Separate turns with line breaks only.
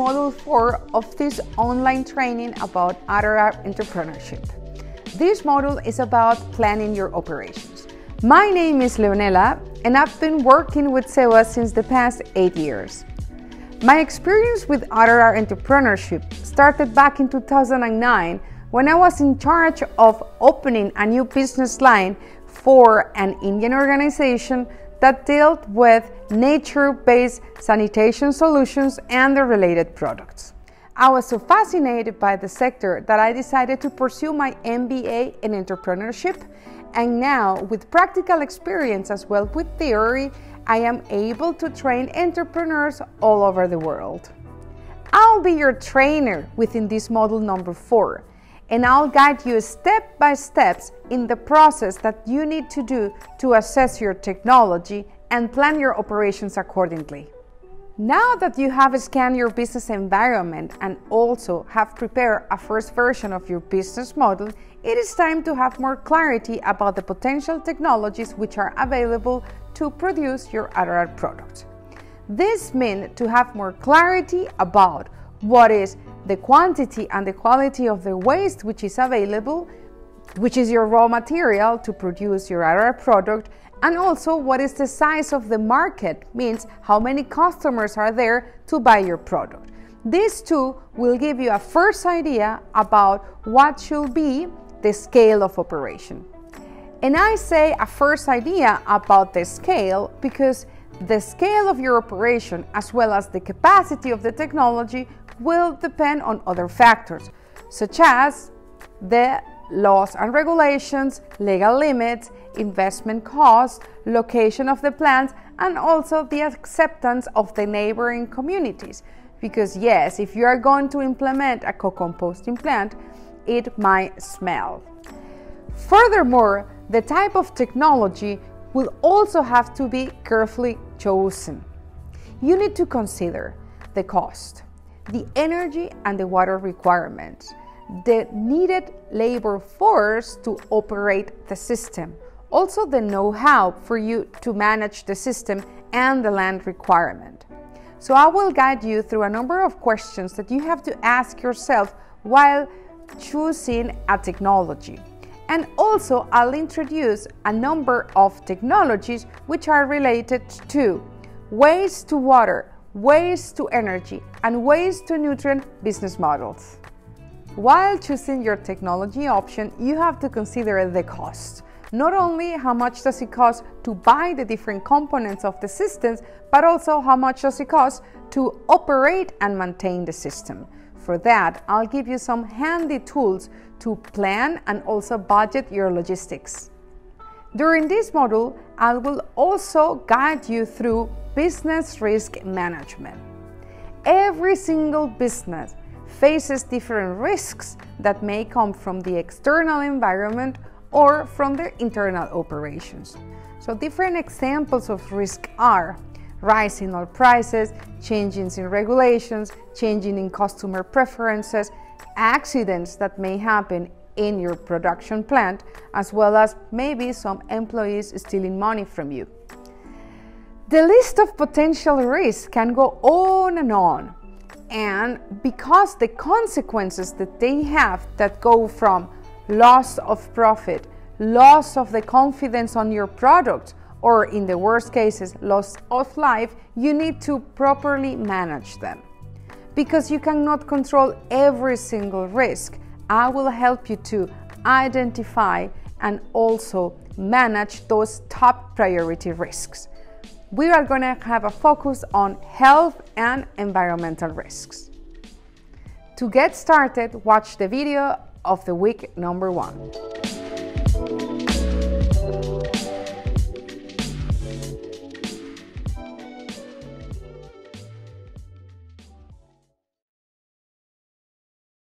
Module 4 of this online training about RRR entrepreneurship. This module is about planning your operations. My name is Leonela, and I've been working with SEWA since the past 8 years. My experience with RRR entrepreneurship started back in 2009 when I was in charge of opening a new business line for an Indian organization that dealt with nature-based sanitation solutions and the related products. I was so fascinated by the sector that I decided to pursue my MBA in entrepreneurship, and now with practical experience as well with theory, I am able to train entrepreneurs all over the world. I'll be your trainer within this module number 4, and I'll guide you step by step in the process that you need to do to assess your technology and plan your operations accordingly. Now that you have scanned your business environment and also have prepared a first version of your business model, it is time to have more clarity about the potential technologies which are available to produce your RRR product. This means to have more clarity about what is the quantity and the quality of the waste which is available, which is your raw material to produce your RRR product, and also what is the size of the market, means how many customers are there to buy your product. These two will give you a first idea about what should be the scale of operation. And I say a first idea about the scale because the scale of your operation as well as the capacity of the technology will depend on other factors, such as the laws and regulations, legal limits, investment costs, location of the plants, and also the acceptance of the neighboring communities. Because yes, if you are going to implement a co-composting plant, it might smell. Furthermore, the type of technology will also have to be carefully chosen. You need to consider the cost, the energy and the water requirements, the needed labor force to operate the system, also the know-how for you to manage the system and the land requirement. So I will guide you through a number of questions that you have to ask yourself while choosing a technology. And also I'll introduce a number of technologies which are related to waste to water, waste to energy, and waste to nutrient business models. While choosing your technology option, you have to consider the cost. Not only how much does it cost to buy the different components of the systems, but also how much does it cost to operate and maintain the system. For that, I'll give you some handy tools to plan and also budget your logistics. During this module, I will also guide you through business risk management. Every single business faces different risks that may come from the external environment or from their internal operations. So different examples of risk are rising oil prices, changes in regulations, changing in customer preferences, accidents that may happen in your production plant, as well as maybe some employees stealing money from you. The list of potential risks can go on, and because the consequences that they have that go from loss of profit, loss of the confidence on your product, or in the worst cases, loss of life, you need to properly manage them. Because you cannot control every single risk, I will help you to identify and also manage those top priority risks. We are going to have a focus on health and environmental risks. To get started, watch the video of the week number 1.